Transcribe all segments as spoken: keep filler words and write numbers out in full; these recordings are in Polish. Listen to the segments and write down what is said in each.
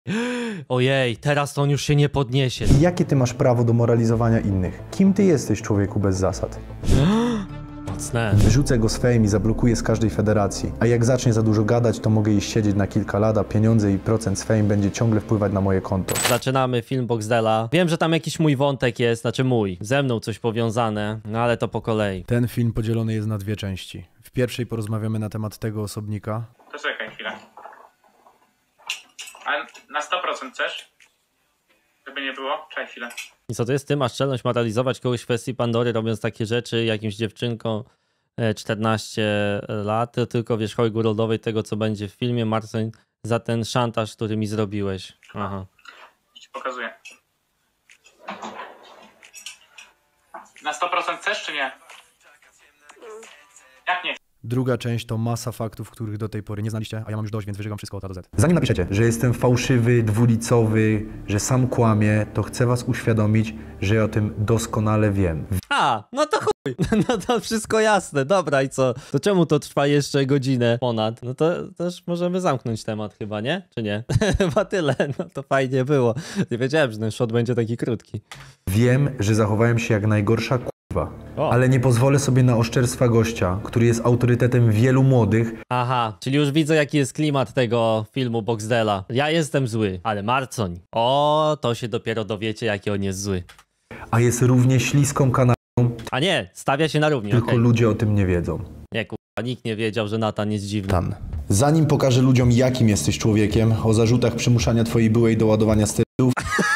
Ojej, teraz to on już się nie podniesie. I jakie ty masz prawo do moralizowania innych? Kim ty jesteś, człowieku bez zasad? Mocne. Wyrzucę go z fame i zablokuję z każdej federacji. A jak zacznie za dużo gadać, to mogę iść siedzieć na kilka lat, a pieniądze i procent z fame będzie ciągle wpływać na moje konto. Zaczynamy film Boxdela. Wiem, że tam jakiś mój wątek jest, znaczy mój. Ze mną coś powiązane, no ale to po kolei. Ten film podzielony jest na dwie części. W pierwszej porozmawiamy na temat tego osobnika. Poczekaj chwilę. A na sto procent chcesz? Żeby nie było? Czekaj chwilę. I co to jest? Ty masz czelność moralizować kogoś w kwestii Pandory, robiąc takie rzeczy jakimś dziewczynką e, czternaście lat, tylko wierzchołku rodowej tego, co będzie w filmie, Marcin, za ten szantaż, który mi zrobiłeś. Aha. Ci pokazuję. Na sto procent chcesz czy nie? Jak nie? Druga część to masa faktów, których do tej pory nie znaliście, a ja mam już dość, więc wyżygam wszystko od A do Z. Zanim napiszecie, że jestem fałszywy, dwulicowy, że sam kłamię, to chcę was uświadomić, że ja o tym doskonale wiem. A, no to chuj, no to wszystko jasne, dobra i co? To czemu to trwa jeszcze godzinę ponad? No to też możemy zamknąć temat chyba, nie? Czy nie? Chyba tyle, no to fajnie było. Nie wiedziałem, że ten shot będzie taki krótki. Wiem, że zachowałem się jak najgorsza kurwa, ale nie pozwolę sobie na oszczerstwa gościa, który jest autorytetem wielu młodych. Aha, czyli już widzę, jaki jest klimat tego filmu Boxdela. Ja jestem zły, ale Marcoń, o, to się dopiero dowiecie, jaki on jest zły. A jest równie śliską kanałą, A nie, stawia się na równi, tylko okej. ludzie o tym nie wiedzą. Nie, kurwa, nikt nie wiedział, że Natan jest dziwny. Tan. Zanim pokażę ludziom, jakim jesteś człowiekiem, o zarzutach przymuszania twojej byłej do ładowania sterydów,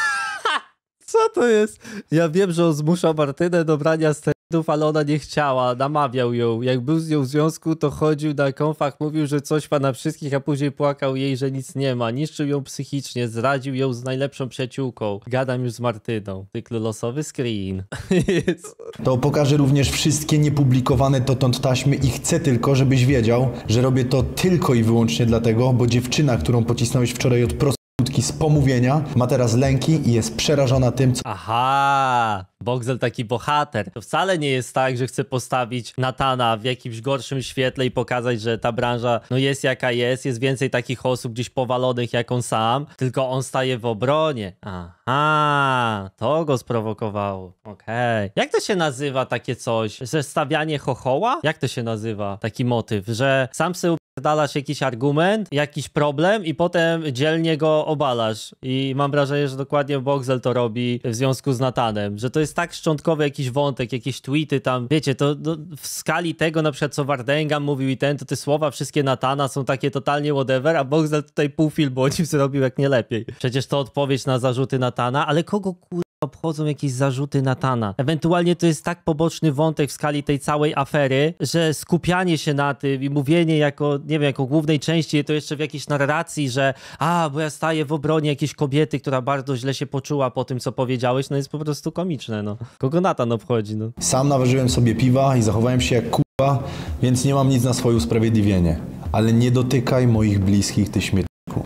Co to jest? Ja wiem, że on zmuszał Martynę do brania sterydów, ale ona nie chciała, namawiał ją. Jak był z nią w związku, to chodził na konfach, mówił, że coś ma na wszystkich, a później płakał jej, że nic nie ma. Niszczył ją psychicznie, zdradził ją z najlepszą przyjaciółką. Gadam już z Martyną. Cyklu losowy screen. to pokażę również wszystkie niepublikowane dotąd taśmy i chcę tylko, żebyś wiedział, że robię to tylko i wyłącznie dlatego, bo dziewczyna, którą pocisnąłeś wczoraj od prostytutki z pomówienia, ma teraz lęki i jest przerażona tym, co Aha, Boxdel taki bohater. To wcale nie jest tak, że chce postawić Natana w jakimś gorszym świetle i pokazać, że ta branża no jest jaka jest, jest więcej takich osób gdzieś powalonych jak on sam, tylko on staje w obronie. Aha, to go sprowokowało. Okej. Okay. Jak to się nazywa takie coś? Że stawianie chochoła? Jak to się nazywa? Taki motyw, że sam sobie dalasz jakiś argument, jakiś problem i potem dzielnie go obalasz. I mam wrażenie, że dokładnie Boxdel to robi w związku z Natanem, że to jest tak szczątkowy jakiś wątek, jakieś tweety tam, wiecie, to, to w skali tego na przykład co Wardęga mówił i ten, to te słowa wszystkie Natana są takie totalnie whatever, a Boxdel tutaj pół filmu o nim zrobił jak nie lepiej. Przecież to odpowiedź na zarzuty Natana, ale kogo kur... obchodzą jakieś zarzuty Natana. Ewentualnie to jest tak poboczny wątek w skali tej całej afery, że skupianie się na tym i mówienie jako, nie wiem, jako głównej części, to jeszcze w jakiejś narracji, że a, bo ja staję w obronie jakiejś kobiety, która bardzo źle się poczuła po tym, co powiedziałeś, no jest po prostu komiczne, no. Kogo Natan obchodzi, no. sam naważyłem sobie piwa i zachowałem się jak kurwa, więc nie mam nic na swoje usprawiedliwienie. Ale nie dotykaj moich bliskich, ty śmietniku.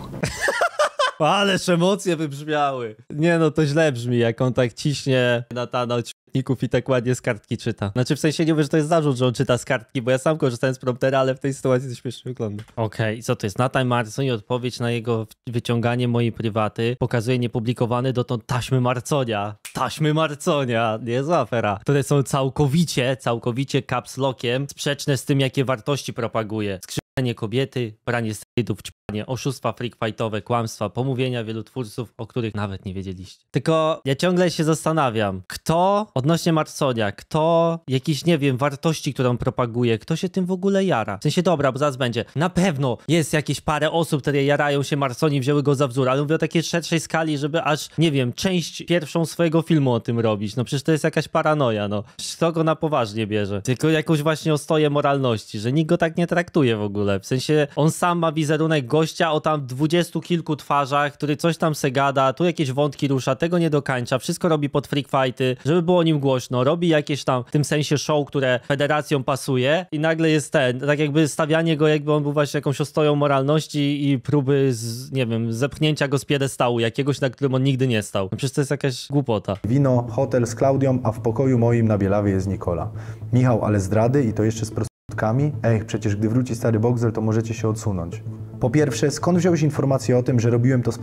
Ależ emocje wybrzmiały. Nie no, to źle brzmi, jak on tak ciśnie Natana od śmietników i tak ładnie z kartki czyta. Znaczy w sensie nie mówię, że to jest zarzut, że on czyta z kartki, bo ja sam korzystałem z promptera, ale w tej sytuacji to śmiesznie wygląda. Okej, okay, co to jest? Natan Marcoń i odpowiedź na jego wyciąganie mojej prywaty pokazuje niepublikowany dotąd taśmy Marconia. Taśmy Marconia, niezła afera. Które są całkowicie, całkowicie caps lockiem sprzeczne z tym, jakie wartości propaguje. Skrzywdzenie kobiety, branie sterydów, ćpanie, oszustwa freakfightowe, kłamstwa, pomówienia wielu twórców, o których nawet nie wiedzieliście. Tylko ja ciągle się zastanawiam, kto odnośnie Marconia, kto jakiś, nie wiem, wartości, którą propaguje, kto się tym w ogóle jara. W sensie, dobra, bo zaraz będzie. Na pewno jest jakieś parę osób, które jarają się Marconi, wzięły go za wzór, ale mówię o takiej szerszej skali, żeby aż, nie wiem, część pierwszą swojego filmu o tym robić. No przecież to jest jakaś paranoja, no. Kto go na poważnie bierze? Tylko jakąś właśnie ostoję moralności, że nikt go tak nie traktuje w ogóle. W sensie, on sam ma wizerunek gościa o tam dwudziestu kilku twarzach, który coś tam se gada, tu jakieś wątki rusza, tego nie dokańcza, wszystko robi pod freakfighty, żeby było o nim głośno, robi jakieś tam w tym sensie show, które federacją pasuje i nagle jest ten, tak jakby stawianie go, jakby on był właśnie jakąś ostoją moralności i próby, z, nie wiem, zepchnięcia go z piedestału jakiegoś, na którym on nigdy nie stał. No przecież to jest jakaś głupota. Wino, hotel z Klaudią, a w pokoju moim na Bielawie jest Nikola. Michał, ale zdrady i to jeszcze z prostytutkami? Ej, przecież gdy wróci stary Boxdel, to możecie się odsunąć. Po pierwsze, skąd wziąłeś informację o tym, że robiłem to z prostytutkami?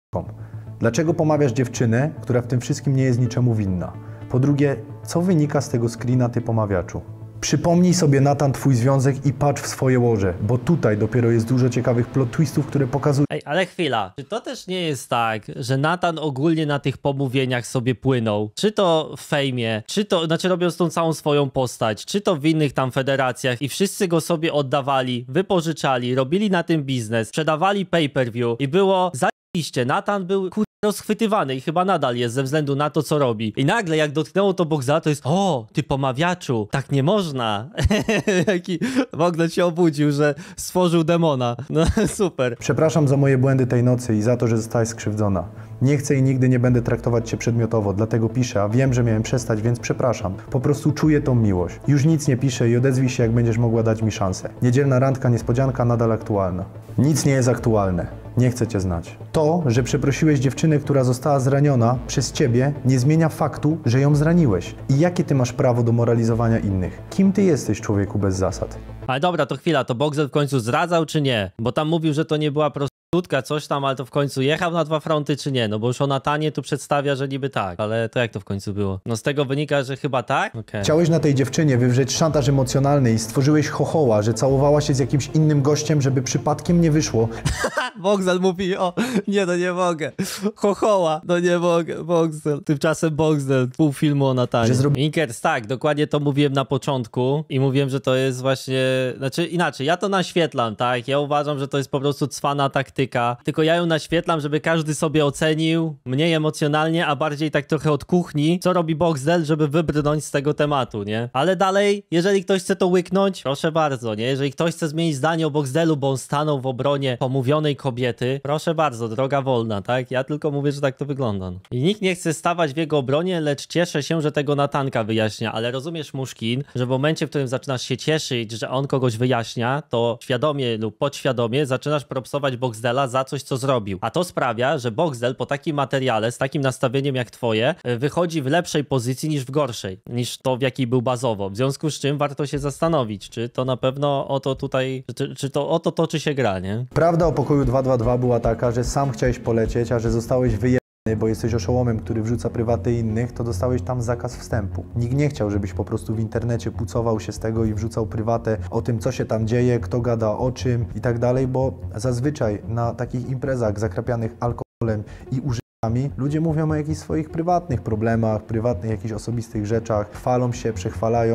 Dlaczego pomawiasz dziewczynę, która w tym wszystkim nie jest niczemu winna? Po drugie, co wynika z tego screena, ty pomawiaczu? Przypomnij sobie, Natan, twój związek i patrz w swoje łoże, bo tutaj dopiero jest dużo ciekawych plot twistów, które pokazują... Ej, ale chwila, czy to też nie jest tak, że Natan ogólnie na tych pomówieniach sobie płynął? Czy to w fejmie, czy to, znaczy robiąc tą całą swoją postać, czy to w innych tam federacjach i wszyscy go sobie oddawali, wypożyczali, robili na tym biznes, sprzedawali pay-per-view i było zajebiście. Natan był kur... rozchwytywany i chyba nadal jest ze względu na to, co robi. I nagle jak dotknęło to Boxdela, to jest o, ty pomawiaczu, tak nie można. Jaki Boxdel się obudził, że stworzył demona. No super. Przepraszam za moje błędy tej nocy i za to, że zostałaś skrzywdzona. Nie chcę i nigdy nie będę traktować cię przedmiotowo, dlatego piszę, a wiem, że miałem przestać, więc przepraszam. Po prostu czuję tą miłość. Już nic nie piszę i odezwij się, jak będziesz mogła dać mi szansę. Niedzielna randka, niespodzianka nadal aktualna. Nic nie jest aktualne. Nie chcę cię znać. To, że przeprosiłeś dziewczynę, która została zraniona przez ciebie, nie zmienia faktu, że ją zraniłeś. I jakie ty masz prawo do moralizowania innych? Kim ty jesteś, człowieku bez zasad? Ale dobra, to chwila, to Boxdel w końcu zdradzał czy nie? Bo tam mówił, że to nie była prostytutka, coś tam, ale to w końcu jechał na dwa fronty czy nie? No bo już o Natanie tu przedstawia, że niby tak, ale to jak to w końcu było? No z tego wynika, że chyba tak? Okay. Chciałeś na tej dziewczynie wywrzeć szantaż emocjonalny i stworzyłeś chochoła, że całowała się z jakimś innym gościem, żeby przypadkiem nie wyszło. Boxdel mówi, o, nie, no nie mogę. Chochoła, no nie mogę, Boxdel. Tymczasem Boxdel, pół filmu o Natanie. Zro... Inkers, tak, dokładnie to mówiłem na początku i mówiłem, że to jest właśnie, znaczy inaczej, ja to naświetlam, tak? Ja uważam, że to jest po prostu cwana taktyka, tylko ja ją naświetlam, żeby każdy sobie ocenił mniej emocjonalnie, a bardziej tak trochę od kuchni, co robi Boxdel, żeby wybrnąć z tego tematu, nie? Ale dalej, jeżeli ktoś chce to łyknąć, proszę bardzo, nie? Jeżeli ktoś chce zmienić zdanie o Boxdelu, bo on stanął w obronie pomówionej kobiety, proszę bardzo, droga wolna, tak? Ja tylko mówię, że tak to wygląda. I nikt nie chce stawać w jego obronie, lecz cieszę się, że tego Natanka wyjaśnia, ale rozumiesz, Muszkin, że w momencie, w którym zaczynasz się cieszyć, że on kogoś wyjaśnia, to świadomie lub podświadomie zaczynasz propsować Boxdela za coś, co zrobił. A to sprawia, że Boxdel po takim materiale, z takim nastawieniem jak twoje, wychodzi w lepszej pozycji niż w gorszej, niż to, w jakiej był bazowo. W związku z czym warto się zastanowić, czy to na pewno o to tutaj, czy, czy to o to toczy się gra, nie? Prawda o pokoju dwa dwa dwa była taka, że sam chciałeś polecieć, a że zostałeś wyjebany, bo jesteś oszołomem, który wrzuca prywaty innych, to dostałeś tam zakaz wstępu. Nikt nie chciał, żebyś po prostu w internecie pucował się z tego i wrzucał prywatę o tym, co się tam dzieje, kto gada o czym i tak dalej, bo zazwyczaj na takich imprezach zakrapianych alkoholem i używkami ludzie mówią o jakichś swoich prywatnych problemach, prywatnych jakichś osobistych rzeczach, chwalą się, przechwalają.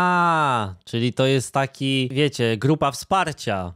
A, czyli to jest taki, wiecie, grupa wsparcia.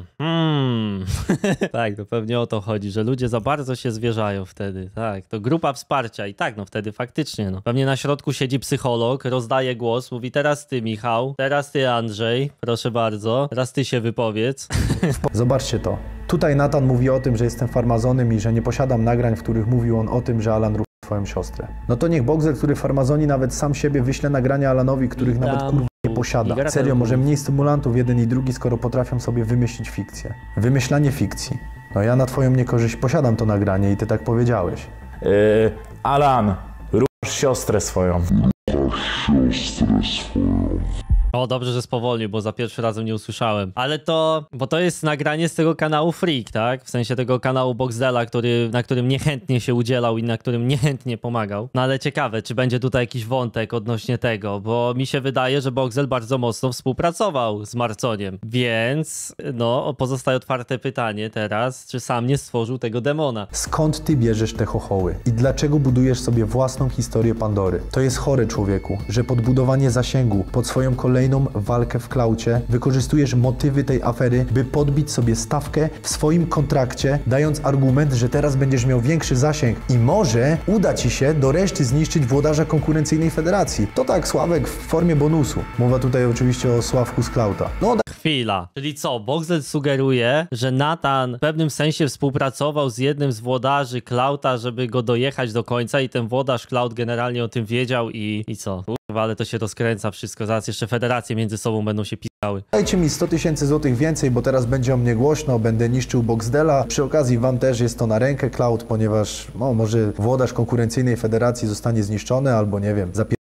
Hmm. Tak, to pewnie o to chodzi, że ludzie za bardzo się zwierzają wtedy, tak, to grupa wsparcia i tak, no wtedy faktycznie, no. Pewnie na środku siedzi psycholog, rozdaje głos, mówi teraz ty, Michał, teraz ty, Andrzej, proszę bardzo, teraz ty się wypowiedz. Zobaczcie to. Tutaj Natan mówi o tym, że jestem farmazonem i że nie posiadam nagrań, w których mówił on o tym, że Alan ruchał swoją siostrę. No to niech Boxdel, który w farmazonii nawet sam siebie wyśle nagrania Alanowi, których I nawet kurwa nie posiada. Serio, może mniej stymulantów jeden i drugi, skoro potrafią sobie wymyślić fikcję. Wymyślanie fikcji. No ja na twoją niekorzyść posiadam to nagranie i ty tak powiedziałeś. Yy, Alan, ruchasz siostrę swoją. Ruchasz siostrę swoją. O, dobrze, że spowolnił, bo za pierwszy razem nie usłyszałem. Ale to, bo to jest nagranie z tego kanału Freak, tak? W sensie tego kanału Boxdela, który, na którym niechętnie się udzielał i na którym niechętnie pomagał. No ale ciekawe, czy będzie tutaj jakiś wątek odnośnie tego, bo mi się wydaje, że Boxdel bardzo mocno współpracował z Marconiem. Więc, no, pozostaje otwarte pytanie teraz, czy sam nie stworzył tego demona. Skąd ty bierzesz te chochoły? I dlaczego budujesz sobie własną historię Pandory? To jest chore, człowieku, że pod budowanie zasięgu, pod swoją kolejną walkę w klaucie, wykorzystujesz motywy tej afery, by podbić sobie stawkę w swoim kontrakcie, dając argument, że teraz będziesz miał większy zasięg i może uda ci się do reszty zniszczyć włodarza konkurencyjnej federacji. To tak, Sławek, w formie bonusu. Mowa tutaj oczywiście o Sławku z klauta. No, Chwila. Czyli co? Boxdel sugeruje, że Natan w pewnym sensie współpracował z jednym z włodarzy Klauta, żeby go dojechać do końca i ten włodarz Klaut generalnie o tym wiedział i, i co? Kurwa, ale to się rozkręca wszystko. Zaraz jeszcze federacje między sobą będą się pisały. Dajcie mi sto tysięcy złotych więcej, bo teraz będzie o mnie głośno, będę niszczył Boxdela. Przy okazji wam też jest to na rękę, Klaut, ponieważ no, może włodarz konkurencyjnej federacji zostanie zniszczony albo nie wiem, zapierdolony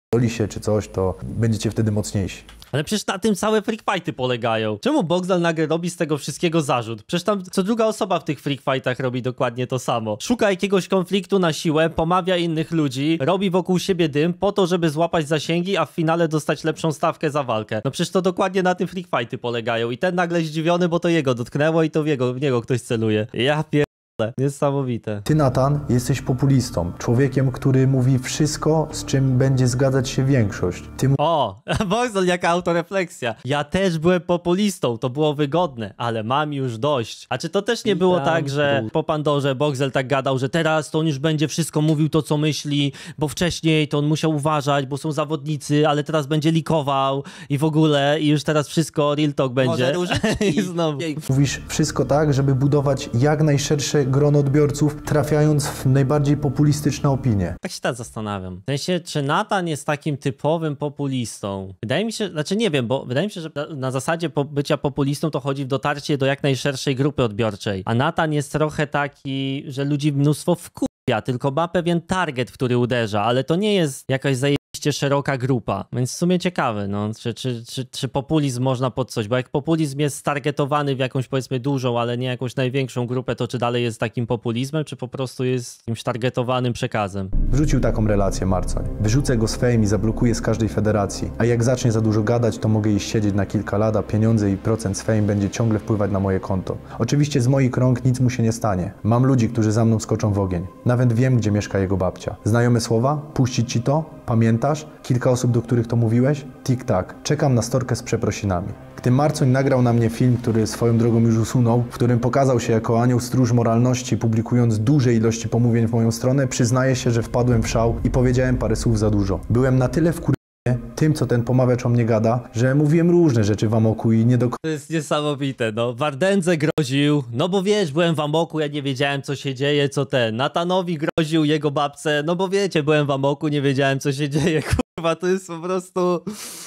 doli się czy coś, to będziecie wtedy mocniejsi. Ale przecież na tym całe freak fighty polegają. Czemu Boxdel nagle robi z tego wszystkiego zarzut? Przecież tam co druga osoba w tych freak fightach robi dokładnie to samo. Szuka jakiegoś konfliktu na siłę, pomawia innych ludzi, robi wokół siebie dym po to, żeby złapać zasięgi, a w finale dostać lepszą stawkę za walkę. No przecież to dokładnie na tym freak fighty polegają. I ten nagle zdziwiony, bo to jego dotknęło i to w, jego, w niego ktoś celuje. Ja pier... Niesamowite. Ty, Natan, jesteś populistą. Człowiekiem, który mówi wszystko, z czym będzie zgadzać się większość. Ty O, Boxdel jaka autorefleksja. Ja też byłem populistą, to było wygodne, ale mam już dość. A czy to też nie było tak, że po Pandorze Boxdel tak gadał, że teraz to on już będzie wszystko mówił to, co myśli, bo wcześniej to on musiał uważać, bo są zawodnicy, ale teraz będzie likował i w ogóle i już teraz wszystko real talk będzie. I znowu. mówisz wszystko tak, żeby budować jak najszersze grono odbiorców, trafiając w najbardziej populistyczne opinie. Tak się teraz zastanawiam. W sensie, czy Natan jest takim typowym populistą? Wydaje mi się, znaczy nie wiem, bo wydaje mi się, że na, na zasadzie po, bycia populistą to chodzi w dotarcie do jak najszerszej grupy odbiorczej. A Natan jest trochę taki, że ludzi mnóstwo wkurwia, tylko ma pewien target, w który uderza, ale to nie jest jakaś zajebiście szeroka grupa. Więc w sumie ciekawe, no, czy, czy, czy, czy populizm można pod coś, bo jak populizm jest stargetowany w jakąś powiedzmy dużą, ale nie jakąś największą grupę, to czy dalej jest takim populizmem, czy po prostu jest jakimś targetowanym przekazem? Wrzucił taką relację Marcoń. Wyrzucę go z fame i zablokuję z każdej federacji. A jak zacznie za dużo gadać, to mogę iść siedzieć na kilka lat, a pieniądze i procent z fame będzie ciągle wpływać na moje konto. Oczywiście z moich rąk nic mu się nie stanie. Mam ludzi, którzy za mną skoczą w ogień. Nawet wiem, gdzie mieszka jego babcia. Znajome słowa? Puścić ci to? Pamiętasz? Kilka osób, do których to mówiłeś? Tik-tak. Czekam na storkę z przeprosinami. Gdy Marcoń nagrał na mnie film, który swoją drogą już usunął, w którym pokazał się jako anioł stróż moralności, publikując duże ilości pomówień w moją stronę, przyznaję się, że wpadłem w szał i powiedziałem parę słów za dużo. Byłem na tyle wkur... tym, co ten pomawiacz o mnie gada, że mówiłem różne rzeczy w amoku i nie do To jest niesamowite, no. Wardędze groził, no bo wiesz, byłem w amoku, ja nie wiedziałem, co się dzieje, co ten. Natanowi groził jego babce, no bo wiecie, byłem w amoku, nie wiedziałem, co się dzieje, kurwa, to jest po prostu...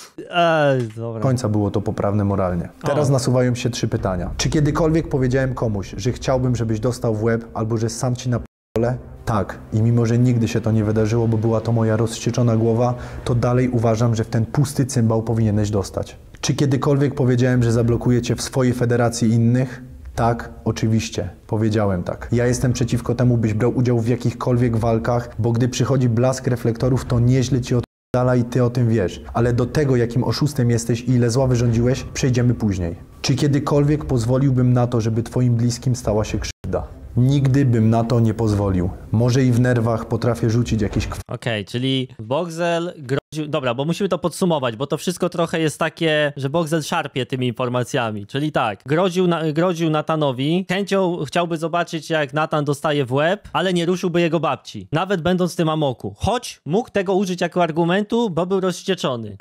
Ej, dobra. końca było to poprawne moralnie. Teraz O. nasuwają się trzy pytania. Czy kiedykolwiek powiedziałem komuś, że chciałbym, żebyś dostał w łeb, albo że sam ci na p***le? Tak. I mimo, że nigdy się to nie wydarzyło, bo była to moja rozwścieczona głowa, to dalej uważam, że w ten pusty cymbał powinieneś dostać. Czy kiedykolwiek powiedziałem, że zablokuję cię w swojej federacji innych? Tak, oczywiście. Powiedziałem tak. Ja jestem przeciwko temu, byś brał udział w jakichkolwiek walkach, bo gdy przychodzi blask reflektorów, to nieźle ci odpala i ty o tym wiesz. Ale do tego, jakim oszustem jesteś i ile zła wyrządziłeś, przejdziemy później. Czy kiedykolwiek pozwoliłbym na to, żeby twoim bliskim stała się krzywda? Nigdy bym na to nie pozwolił. Może i w nerwach potrafię rzucić jakieś kw... Okej, czyli Boxdel groził... Dobra, bo musimy to podsumować, bo to wszystko trochę jest takie, że Boxdel szarpie tymi informacjami. Czyli tak, groził, na, groził Natanowi, chęcią chciałby zobaczyć, jak Natan dostaje w łeb, ale nie ruszyłby jego babci, nawet będąc w tym amoku. Choć mógł tego użyć jako argumentu, bo był rozwścieczony.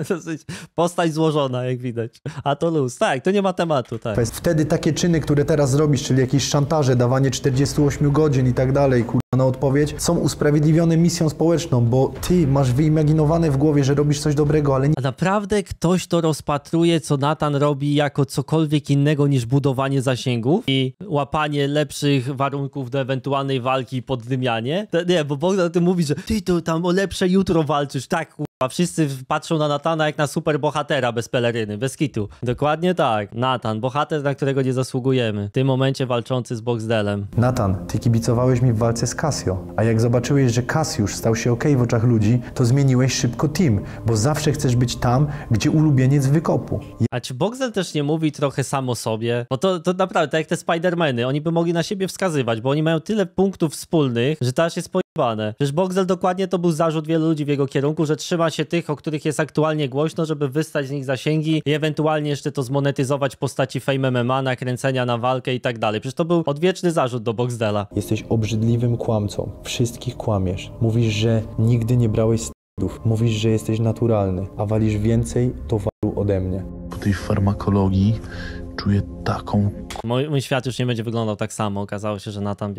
Postać złożona, jak widać. A to luz. Tak, to nie ma tematu, tak. Wtedy takie czyny, które teraz zrobisz, czyli jakieś szantaże, dawanie czterdzieści osiem godzin i tak dalej, kurwa, na odpowiedź, są usprawiedliwione misją społeczną, bo ty masz wyimaginowane w głowie, że robisz coś dobrego, ale nie... A naprawdę ktoś to rozpatruje, co Natan robi, jako cokolwiek innego niż budowanie zasięgów i łapanie lepszych warunków do ewentualnej walki i poddymianie? To, nie, bo Bogdan o tym mówi, że ty to tam o lepsze jutro walczysz. Tak, kurwa, wszyscy patrzą na Natana jak na super bohatera bez peleryny, bez kitu. Dokładnie tak. Natan, bohater, na którego nie zasługujemy. W tym momencie walczący z Boxdelem. Natan, ty kibicowałeś mi w walce z Casio, a jak zobaczyłeś, że Cassiusz stał się okej w oczach ludzi, to zmieniłeś szybko team, bo zawsze chcesz być tam, gdzie ulubieniec wykopu. A czy Boxdel też nie mówi trochę sam o sobie? Bo to, to naprawdę, tak jak te Spidermany, oni by mogli na siebie wskazywać, bo oni mają tyle punktów wspólnych, że to aż jest pojebane. Przecież Boxdel dokładnie to był zarzut wielu ludzi w jego kierunku, że trzyma się tych, o których jest aktualnie głośno, żeby wystać z nich zasięgi i ewentualnie jeszcze to zmonetyzować w postaci Fame M M A, nakręcenia na walkę i tak dalej. Przecież to był odwieczny zarzut do Boxdela. Jesteś obrzydliwym kłamcą. Wszystkich kłamiesz. Mówisz, że nigdy nie brałeś sterydów. Mówisz, że jesteś naturalny, a walisz więcej towaru ode mnie. Po tej farmakologii czuję taką Mój, mój świat już nie będzie wyglądał tak samo. Okazało się, że Natan bierze sterydy.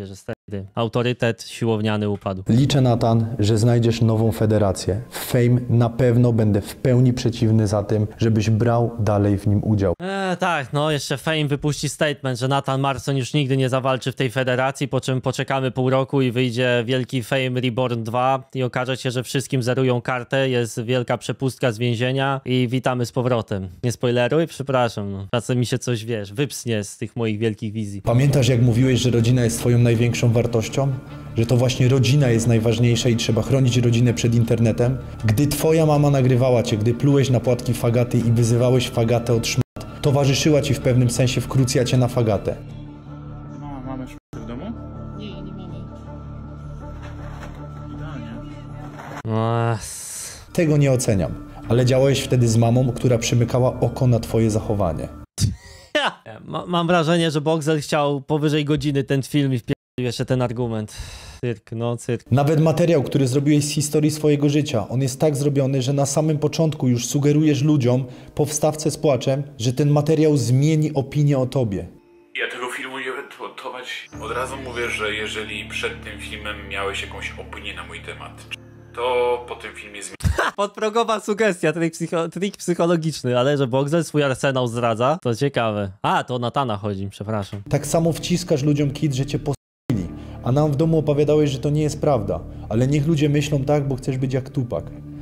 autorytet siłowniany upadł. Liczę, Natan, że znajdziesz nową federację. W Fame na pewno będę w pełni przeciwny za tym, żebyś brał dalej w nim udział. Eee, tak, no jeszcze Fame wypuści statement, że Nathan Marson już nigdy nie zawalczy w tej federacji, po czym poczekamy pół roku i wyjdzie wielki Fame Reborn dwa i okaże się, że wszystkim zerują kartę, jest wielka przepustka z więzienia i witamy z powrotem. Nie spoileruj? Przepraszam, no. Czasem mi się coś, wiesz, wypsnie z tych moich wielkich wizji. Pamiętasz, jak mówiłeś, że rodzina jest twoją największą wartością? Że to właśnie rodzina jest najważniejsza i trzeba chronić rodzinę przed internetem? Gdy twoja mama nagrywała cię, gdy plułeś na płatki Fagaty i wyzywałeś Fagatę od szmat, towarzyszyła ci w pewnym sensie w krucjacie na Fagatę. Mama, mamy szmatę w domu? Nie, nie mamy. Idealnie. No, Tego nie oceniam, ale działałeś wtedy z mamą, która przymykała oko na twoje zachowanie. ja. Ma, mam wrażenie, że Boxel chciał powyżej godziny ten film i wpierdolił jeszcze ten argument. Cyrk, no cyrk. Nawet materiał, który zrobiłeś z historii swojego życia, on jest tak zrobiony, że na samym początku już sugerujesz ludziom po wstawce z płaczem, że ten materiał zmieni opinię o tobie. Ja tego filmu nie będę montować. Od razu mówię, że jeżeli przed tym filmem miałeś jakąś opinię na mój temat, to po tym filmie zmieni. Podprogowa sugestia, trik, psycho, trik psychologiczny, ale że Boxel swój arsenał zdradza, to ciekawe. A, to o Natana chodzi, przepraszam. Tak samo wciskasz ludziom kit, że cię posuli, a nam w domu opowiadałeś, że to nie jest prawda. Ale niech ludzie myślą tak, bo chcesz być jak Tupak.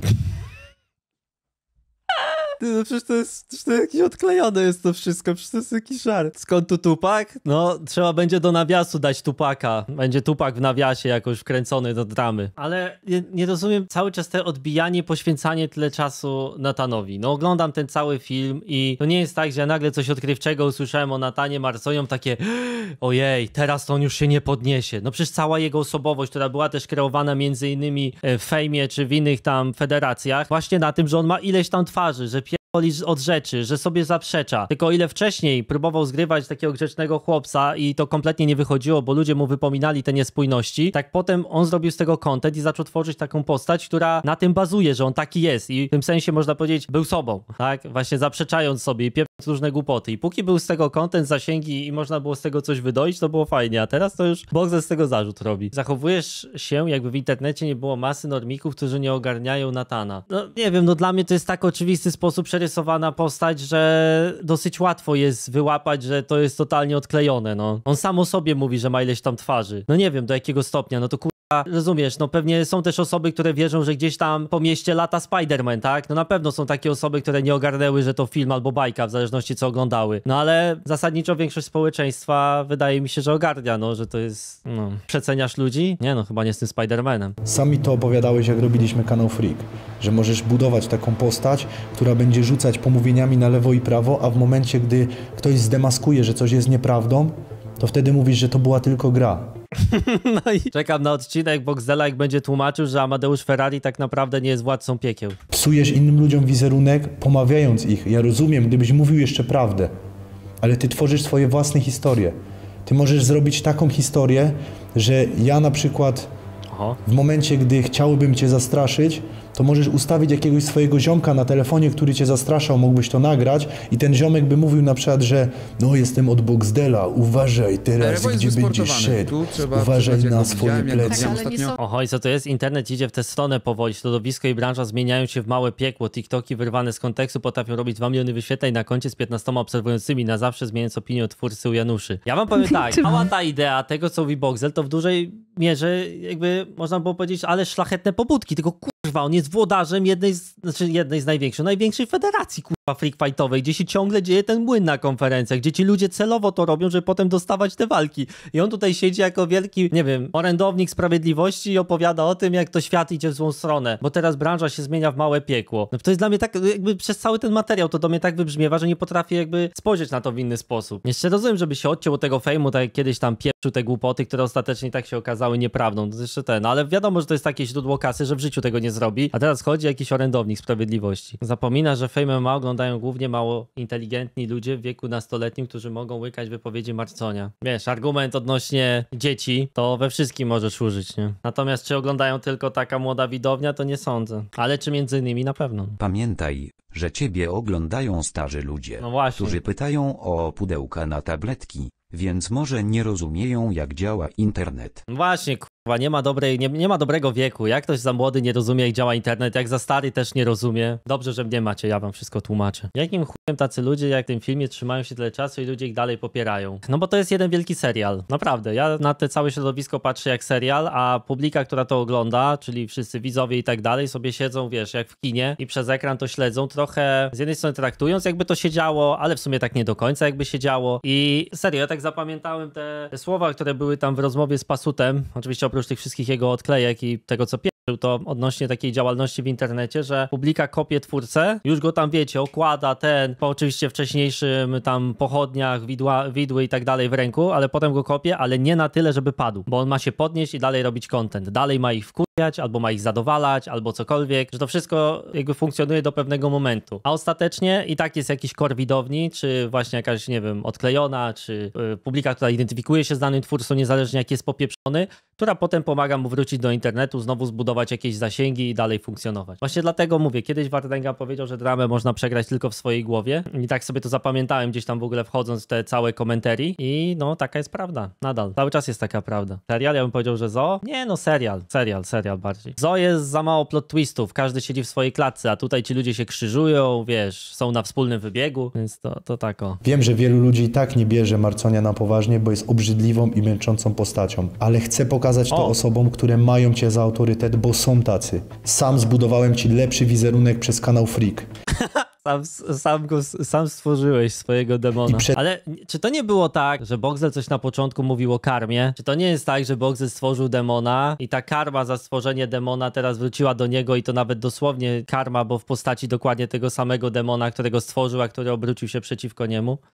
Ty, no przecież to jest, przecież to jakieś odklejone jest to wszystko, przecież to jest jakiś żart. Skąd tu Tupak? No, trzeba będzie do nawiasu dać Tupaka. Będzie Tupak w nawiasie jakoś wkręcony do dramy. Ale nie, nie rozumiem cały czas te odbijanie, poświęcanie tyle czasu Nathanowi. No oglądam ten cały film i to nie jest tak, że ja nagle coś odkrywczego usłyszałem o Nathanie Marsonium, takie ojej, teraz to on już się nie podniesie. No przecież cała jego osobowość, która była też kreowana między innymi w Fejmie czy w innych tam federacjach, właśnie na tym, że on ma ileś tam twarzy, że od rzeczy, że sobie zaprzecza. Tylko o ile wcześniej próbował zgrywać takiego grzecznego chłopca i to kompletnie nie wychodziło, bo ludzie mu wypominali te niespójności, tak potem on zrobił z tego content i zaczął tworzyć taką postać, która na tym bazuje, że on taki jest i w tym sensie można powiedzieć był sobą, tak? Właśnie zaprzeczając sobie i pieprząc różne głupoty. I póki był z tego content, zasięgi i można było z tego coś wydoić, to było fajnie, a teraz to już Boxel z tego zarzut robi. Zachowujesz się, jakby w internecie nie było masy normików, którzy nie ogarniają Nathana. No nie wiem, no dla mnie to jest tak oczywisty sposób rysowana postać, że dosyć łatwo jest wyłapać, że to jest totalnie odklejone, no. On sam o sobie mówi, że ma ileś tam twarzy. No nie wiem, do jakiego stopnia, no to kurwa, rozumiesz, no pewnie są też osoby, które wierzą, że gdzieś tam po mieście lata Spider-Man, tak? No na pewno są takie osoby, które nie ogarnęły, że to film albo bajka, w zależności co oglądały. No ale zasadniczo większość społeczeństwa wydaje mi się, że ogarnia, no, że to jest, no, przeceniasz ludzi? Nie no, chyba nie z tym Spider-Manem. Sami to opowiadałeś, jak robiliśmy kanał Freak, że możesz budować taką postać, która będzie rzucać pomówieniami na lewo i prawo, a w momencie, gdy ktoś zdemaskuje, że coś jest nieprawdą, to wtedy mówisz, że to była tylko gra. No i czekam na odcinek Boxdela, jak będzie tłumaczył, że Amadeusz Ferrari tak naprawdę nie jest władcą piekieł. Psujesz innym ludziom wizerunek, pomawiając ich. Ja rozumiem, gdybyś mówił jeszcze prawdę, ale ty tworzysz swoje własne historie. Ty możesz zrobić taką historię, że ja na przykład Oho. w momencie, gdy chciałbym cię zastraszyć, to możesz ustawić jakiegoś swojego ziomka na telefonie, który cię zastraszał, mógłbyś to nagrać i ten ziomek by mówił na przykład, że no jestem od Boxdela, uważaj teraz, gdzie będziesz szedł, uważaj na swoje plecy. Tak, ale nie są... Oho, i co to jest? Internet idzie w tę stronę powoli, środowisko i branża zmieniają się w małe piekło, TikToki wyrwane z kontekstu potrafią robić dwa miliony wyświetleń na koncie z piętnastoma obserwującymi, na zawsze zmieniając opinię o twórcy u Januszy. Ja wam powiem tak, cała ta idea tego, co mówi Boxel, to w dużej mierze jakby można było powiedzieć, ale szlachetne pobudki, tylko kurwa, on jest włodarzem jednej z, znaczy jednej z największych, największej federacji, kurwa, freak fightowej, gdzie się ciągle dzieje ten młyn na konferencjach, gdzie ci ludzie celowo to robią, żeby potem dostawać te walki. I on tutaj siedzi jako wielki, nie wiem, orędownik sprawiedliwości i opowiada o tym, jak to świat idzie w złą stronę, bo teraz branża się zmienia w małe piekło. No to jest dla mnie tak, jakby przez cały ten materiał to do mnie tak wybrzmiewa, że nie potrafię jakby spojrzeć na to w inny sposób. Jeszcze rozumiem, żeby się odciął od tego fejmu, tak jak kiedyś tam pieprzył te głupoty, które ostatecznie tak się okazały nieprawdą. To jeszcze ten, ale wiadomo, że to jest takie źródło kasy, że w życiu tego nie zrobi, a teraz chodzi jakiś orędownik sprawiedliwości. Zapomina, że Fame M M A oglądają głównie mało inteligentni ludzie w wieku nastoletnim, którzy mogą łykać wypowiedzi Marconia. Wiesz, argument odnośnie dzieci to we wszystkim możesz użyć, nie? Natomiast czy oglądają tylko taka młoda widownia, to nie sądzę. Ale czy między innymi na pewno. Pamiętaj, że ciebie oglądają starzy ludzie, No właśnie. którzy pytają o pudełka na tabletki, więc może nie rozumieją, jak działa internet. Właśnie, kurwa, nie ma dobrej, nie, nie ma dobrego wieku. Jak ktoś za młody nie rozumie, jak działa internet, jak za stary też nie rozumie. Dobrze, że mnie macie, ja wam wszystko tłumaczę. Jakim chujem tacy ludzie, jak w tym filmie, trzymają się tyle czasu i ludzie ich dalej popierają? No bo to jest jeden wielki serial. Naprawdę, ja na te całe środowisko patrzę jak serial, a publika, która to ogląda, czyli wszyscy widzowie i tak dalej, sobie siedzą, wiesz, jak w kinie i przez ekran to śledzą, trochę z jednej strony traktując, jakby to się działo, ale w sumie tak nie do końca jakby się działo. I serio, ja tak zapamiętałem te, te słowa, które były tam w rozmowie z Pasutem, oczywiście oprócz tych wszystkich jego odklejek i tego, co pierwszy, to odnośnie takiej działalności w internecie, że publika kopie twórcę, już go tam wiecie, okłada ten, po oczywiście wcześniejszym tam pochodniach, widła, widły i tak dalej w ręku, ale potem go kopie, ale nie na tyle, żeby padł, bo on ma się podnieść i dalej robić content. Dalej ma ich wkurwiać, albo ma ich zadowalać, albo cokolwiek, że to wszystko jakby funkcjonuje do pewnego momentu. A ostatecznie i tak jest jakiś core widowni, czy właśnie jakaś, nie wiem, odklejona, czy yy, publika, która identyfikuje się z danym twórcą, niezależnie jak jest popieprzony, która potem pomaga mu wrócić do internetu, znowu zbudować jakieś zasięgi i dalej funkcjonować. Właśnie dlatego mówię, kiedyś Wardenga powiedział, że dramę można przegrać tylko w swojej głowie i tak sobie to zapamiętałem gdzieś tam w ogóle wchodząc w te całe komentarii i no taka jest prawda, nadal. Cały czas jest taka prawda. Serial, ja bym powiedział, że Zo? Nie no, serial, serial, serial bardziej. Zo jest za mało plot twistów, każdy siedzi w swojej klatce, a tutaj ci ludzie się krzyżują, wiesz, są na wspólnym wybiegu, więc to, to tak o. Wiem, że wielu ludzi i tak nie bierze Marconia na poważnie, bo jest obrzydliwą i męczącą postacią, ale chcę pokazać to O. osobom, które mają cię za autorytet, bo są tacy. Sam zbudowałem ci lepszy wizerunek przez kanał Freak. Sam, sam, go, sam stworzyłeś swojego demona. I przed- Ale czy to nie było tak, że Boxel coś na początku mówił o karmie? Czy to nie jest tak, że Boxel stworzył demona i ta karma za stworzenie demona teraz wróciła do niego i to nawet dosłownie karma, bo w postaci dokładnie tego samego demona, którego stworzył, a który obrócił się przeciwko niemu?